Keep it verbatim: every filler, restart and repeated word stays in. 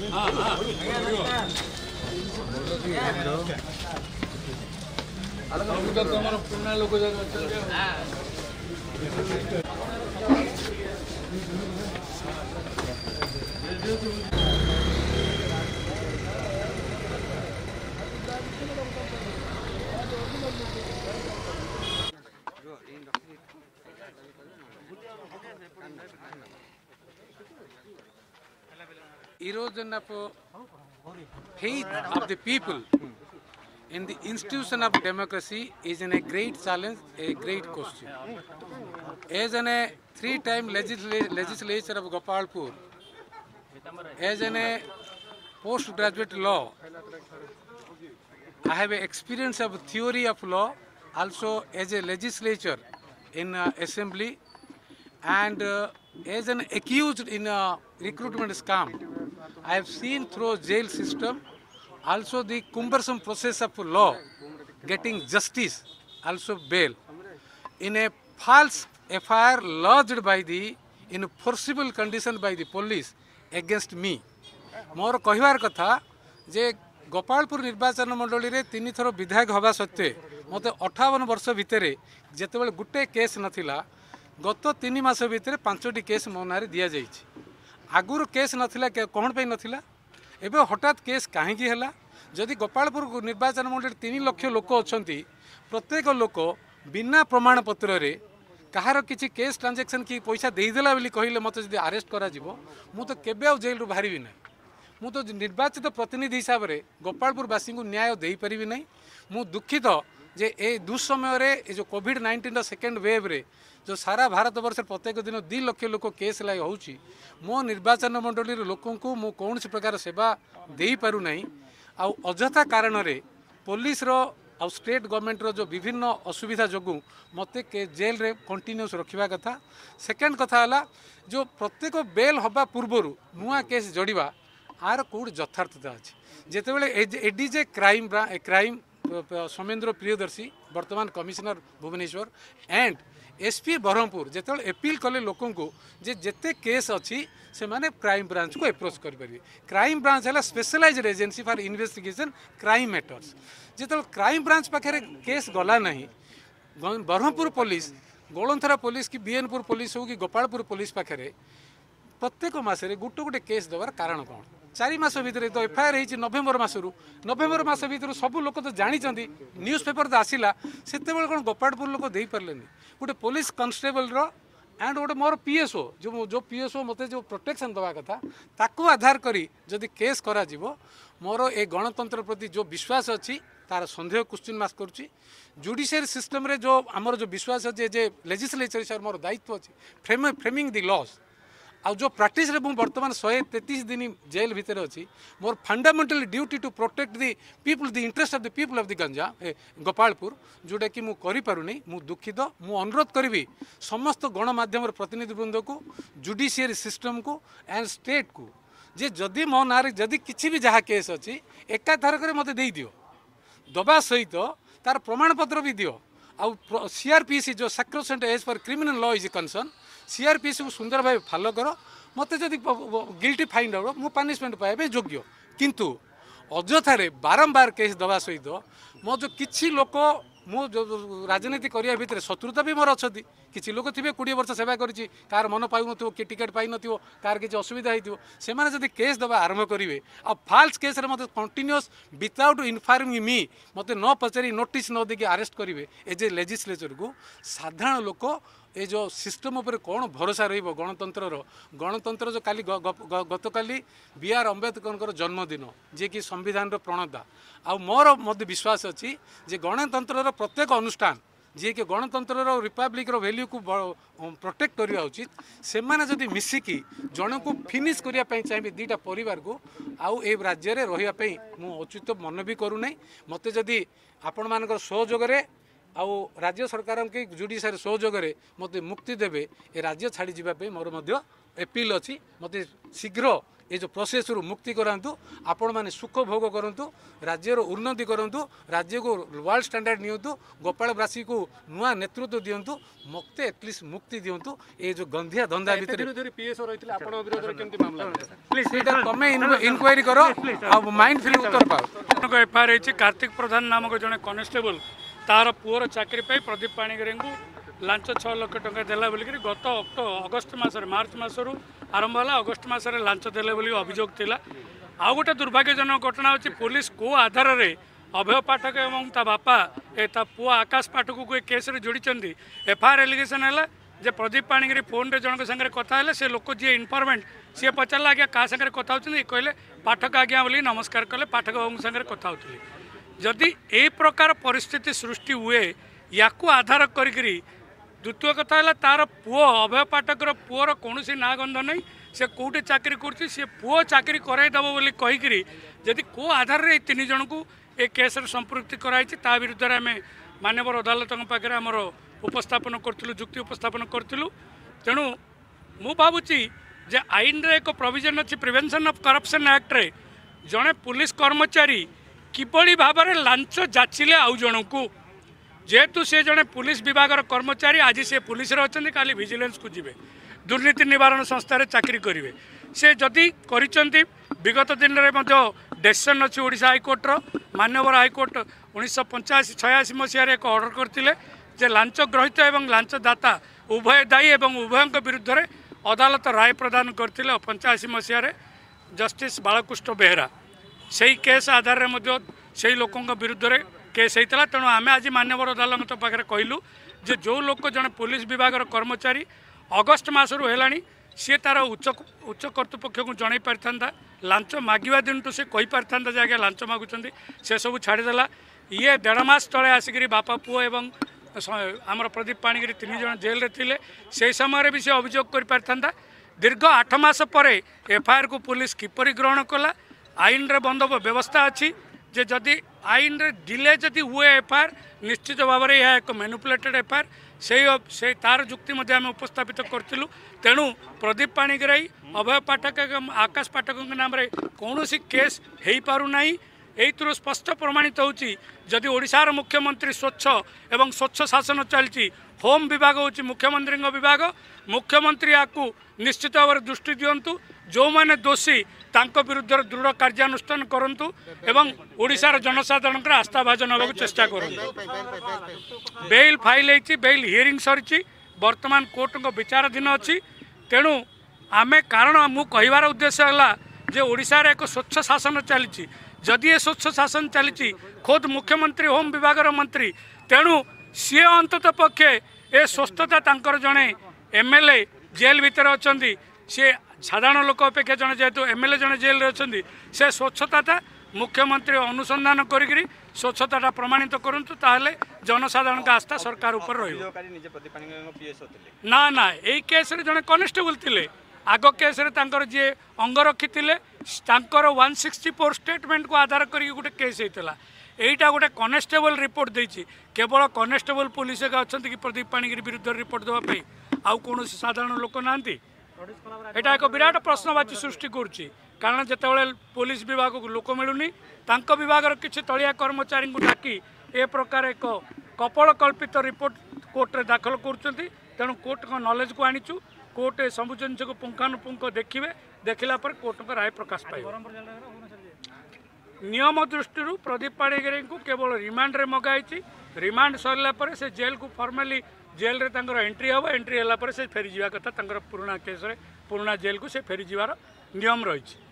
तुम पुराना लोक erosion of faith of the people in the institution of democracy is in a great challenge, a great question. As an a three-time legisla legislature of Gopalpur, as an a postgraduate law, I have an experience of theory of law, also as a legislature in uh, assembly, and uh, as an accused in a recruitment scam. I have seen through jail system, also the cumbersome process of law, getting justice, also bail. In a false F I R lodged by the, in forcible condition by the police against me. मोर कहवार कथा जे गोपालपुर निर्वाचन मंडली रे तीन थर विधायक हवा सत्वे मत अठावन वर्ष भितर जिते गोटे केस नथिला गत तीन मास भितर पांचटी केस मो ना दि जाइए आगुर केस नथिला कौन पे नथिला एबे हठात केस कहीं है जदि गोपालपुर निर्वाचन मंडली तीन लक्ष लोक अच्छा प्रत्येक लोक बिना प्रमाण पत्र रे कहार किसी केस ट्रांजेक्शन कि पैसा देदेला बोली कहले मत जब अरेस्ट करा मु तो केबे आ जेल बाहरी ना मु तो निर्वाचित प्रतिनिधि हिसाब से गोपालपुरवासी को न्याय दे पारि ना मु दुखित जे ए दुस्समय रे ए जो कोविड नाइंटीन सेकेंड वेव रे जो सारा भारत वर्ष प्रत्येक दिन दि लक्ष लोक केस लाई होउची मो निर्वाचन मंडली लोक को मु कौन प्रकार सेवा दे पारु नहीं आ अजथा कारण रे पुलिस रो आ स्टेट गवर्नमेंट रो जो विभिन्न असुविधा जोगु मते के जेल रे कंटिन्यूस रखिबा कथा सेकेंड कथा हला जो प्रत्येक बेल हबा पूर्वरु नुआ केस जड़िबा आर कौट यथार्थता अच्छे जितेबाला ADJ crime crime Somendra Priyadarshi वर्तमान commissioner Bhubaneswar and SP Berhampur जिते एपिल कले लोक जे जेते केस अच्छी से माने क्राइम ब्रांच को एप्रोच करेंगे क्राइम ब्रांच है specialised agency for investigation crime matters जिते क्राइम ब्रांच पाखे केस गला नहीं बरहमपुर पुलिस गोलंथरा पुलिस कि बीएनपुर पुलिस हो कि गोपालपुर पुलिस पाखे प्रत्येक मसरे गोटे गोटे केस देवार कारण कौन चारि मास भितर तो एफआईआर होती नवेम्बर मसरू नवेम्बर मस भर सब लोग तो जानते न्यूज पेपर तो आसला से कौन गोपालपुर लोग दे पारे गोटे पुलिस कन्स्टेबल एंड गोटे मोर पीएसओ जो जो पीएसओ मत जो प्रोटेक्शन दवा कथा ताकू आधार करी जदि केस करा जीवो मोर ए गणतंत्र प्रति जो विश्वास अच्छी तार संदेह क्वेश्चन मार्क करुच्ची जुडिशियरी सिस्टम रे जो आमर जो विश्वास अच्छे जे लेजिस्लेचर मोर दायित्व अच्छी फ्रेम फ्रेमिंग दि लॉज आ जो प्रैक्टिस रे वर्तमान शहे तेतीस दिन जेल भितर अच्छी मोर fundamental duty to protect the people the interest of the people of the Ganjam Gopalpur जोटा कि मु करि पारुनी मु दुखित मु अनुरोध करी समस्त गणमाध्यम प्रतिनिधि वृंद को जुडिशियरी सिस्टम को एंड स्टेट को जे जदि मो ना जदि किसी भी जहाँ केस अच्छी एका थरक मत दे दियो दबा सहित तार प्रमाण पत्र भी दियो आउ सीआरपीसी जो sacrosanct as per criminal law is concern CrPC को सुंदर भाव फॉलो करो मत जदि गिल्टी फाइंड हो मु पनिशमेंट पाइबे योग्य किंतु अजथारे बारंबार केस दवा सहित मो जो किछि लोक मु जो राजनीति करिया भितर शत्रुता भी मोर अच्छी किसी लोक थे कोड़े वर्ष सेवा करी कार मन पाऊन कि टिकेट पाई न कार किसी असुविधा हो से जब केस दवा आरंभ करेंगे आ फाल्स केस मत कंटिन्यूअस विदाउट इनफॉर्मिंग मी मत न पचारि नोटिस न देकी अरेस्ट करेंगे एज ए लेजिस्लेचर को साधारण लोक ये जो सिस्टम उपर कौन भरोसा रही गणतंत्र गणतंत्र जो काली गत काली बी आर अम्बेडकर जन्मदिन जी कि संविधान प्रणेता आ मोर मध्य विश्वास अच्छी जे गणतंत्र प्रत्येक अनुष्ठान जी कि गणतंत्र रिपब्लिक वैल्यू को प्रोटेक्ट करवा उचित से माने जदि मिसिकी जन को फिनिश करने चाहिए दीटा परिवार को आउ ए राज्य में रही मु उचित मन भी करूना मत जदि आपण मान सहयोग आउ राज्य सरकार के जुडिशियरी सहयोग मत मुक्ति देवे ए राज्य छाड़ी जावाई मोर एपिल अच्छी मत शीघ्र ये जो प्रोसेस रु मुक्ति करातु आपण मैंने सुख भोग करूँ राज्यर उन्नति करूँ राज्य को वर्ल्ड स्टैंडर्ड नियंतु गोपालवासी को नुआ नेतृत्व दिंतु मत एटलिस्ट मुक्ति दिंतु ये जो गंधिया धंदा भितर तुम इनक्वारी कर माइंड फिल उत्तर पाओ एफआईआर होती कार्तिक प्रधान नामक जड़े कनेस्टेबल तार पुअर चाकरी प्रदीप पाणिग्राही को लांच छः लाख टंका देला बोलिक गत अक्टो अगस्ट मसर मार्च मसरू आरंभ है अगस्ट मसरे लांच देले बोली अभियोग थिला। आउ गोटे दुर्भाग्यजनक घटना होची पुलिस को आधार रे अभय पाठक एवं ता बापा ए ता पुआ आकाश पाठक को केस रे जोड़ी एफआईआर एलिगेशन है जे प्रदीप पाणिग्राही फोन रे जनक संगे कथा है से लोक जी इनफॉर्मेंट सी पचारा आज्ञा क्या सागर कथा होती कहले पाठक आज्ञा बोली नमस्कार कले पाठक बाबू संगे कथा होती जदि ए प्रकार परिस्थिति सृष्टि हुए या आधार करी द्वितीय कथा है तार पुओ अभय पाठकर पुओर कौन ना गंध नहीं से कौटे चाकरी कर सी पुओ चाकरी कराइदेव बोली कहीकि जदि को आधार रे तीन जन को ए केस संपृक्ति कराई ता विरुद्ध आम मानवर अदालत पाखे आमर उपस्थापन करूँ जुक्ति उपस्थापन करूँ तेणु मु भावुची जे आईन रे एक प्रोविजन अच्छी प्रिवेंशन ऑफ करप्शन एक्ट रे जड़े पुलिस कर्मचारी किभली भाव में लांच जाचिले आउ जन को जेहेतु से जड़े पुलिस विभाग कर्मचारी आज से पुलिस अच्छा काली विजिलेंस को जीवे दुर्नीति निवारण संस्था चाकरी करेंगे से जदि करिसेंती विगत दिन में डेसीजन अच्छी ओडिशा हाईकोर्टर मान्यवर हाईकोर्ट उन्नीस पंचाशी छयाशी मसीह एक ऑर्डर करते जे लांच ग्रहित एवं लांचदाता उभय दायी एवं उभयों विरुद्ध में अदालत राय प्रदान करते पंचाशी मसीह जस्टिस बालकृष्ण बेहेरा से केस आधार में से लोकों विरुद्ध में केस होता तेणु आम आज मान्यवर अदालत पाखे कहलु जे जो लोक जड़े पुलिस विभाग कर्मचारी अगस्ट मसरू है सी तार उच्च उच्च कर्तृपक्ष को जन पारि था लांच मागिवा दिन टू से कही पारि था जे लांच मागुंट से सब छाड़देला ये देढ़ मास तले आसिक बापा पुओ एवं आमर प्रदीप पाणिग्राही तीन जन जेल रे थिले से समय भी से अभियोग कर पारि था दीर्घ आठ मास पर एफआईआर को पुलिस किपरि ग्रहण कला आईन रे बंद व्यवस्था अच्छी जे जदि आईन रे डिले जदि हुए एफआईआर निश्चित भाव में यह एक मैनिपुलेटेड एफआईआर से से तार जुक्ति आम उपस्थापित करूँ तेणु प्रदीप पाणिग्राही अभय पाठक एवं आकाश पाठक नाम रे कौन केस हो पारना यही स्पष्ट प्रमाणित होची जदि ओडिशार मुख्यमंत्री स्वच्छ एवं स्वच्छ शासन चलती होम विभाग होची मुख्यमंत्री विभाग मुख्यमंत्री या निश्चित भाव में दृष्टि दिंतु जो माने दोषी तांको विरुद्ध दृढ़ कार्यानुष्ठान करंतु एवं ओडिशार जनसाधारण आस्था भाजन होगा चेष्टा करूँ बेल फाइल होती बेल हियरिंग सरी वर्तमान कोर्ट को विचाराधीन अच्छी तेणु आमे कारण मु कहबार उद्देश्य है जे ओडिशार एक स्वच्छ शासन चली जदि ये स्वच्छ शासन चली खुद मुख्यमंत्री होम विभाग मंत्री तेणु सी अंतत पक्षे ए स्वस्थता तांकर जड़े एमएलए जेल भितर अच्छा सी साधारण लोक अपेक्षा जड़े जेहेतु एमएलए जड़े जेल रे अच्छा से स्वच्छता मुख्यमंत्री अनुसंधान करी स्वच्छता प्रमाणित करूँ ताहले जनसाधारण का आस्था सरकार ऊपर रही ना ना यही केस रे जड़े कनेस्टेबल थिले आग केस रे तांकर जे अंग रखी तांकर वन सिक्सटी फोर स्टेटमेंट को आधार करी गोटे केस होता यहीटा गोटे कनेस्टेबल रिपोर्ट देछि केवल कनेस्टेबल पुलिस अच्छा कि प्रदीप पाणिग्राही विरुद्ध रिपोर्ट देवाई आउ कौन साधारण लोक नांती एटा एक विराट प्रश्नवाची सृष्टि करुच्ची कारण जितेबाला पुलिस विभाग को लोक मिलूनी तांको विभाग किसी तलिया कर्मचारी को डाकी ए प्रकार एक कपल कल्पित रिपोर्ट कोर्ट रे दाखल करुँच तेणु कोर्ट को नॉलेज को आनीचु कोर्ट सब जिन को पुंखानुपुंख देखिए देखला पर कोर्ट का राय प्रकाश पाइब नियम दृष्टि प्रदीप पाणिग्राही को केवल रिमांड रे मगाई रिमांड सरला पर से जेल को फॉर्मली जेल रे तांकर एंट्री हम एंट्री होला पर से फेरी जीवा कथा तांकर पुराना केस रे पुराना जेल को से फेरी जीवार नियम रही।